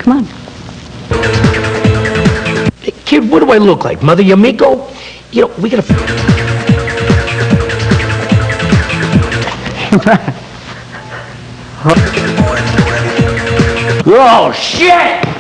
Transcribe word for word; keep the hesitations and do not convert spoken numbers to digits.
Come on. Hey, kid, what do I look like? Mother Yamiko? You know, we gotta... Oh, shit!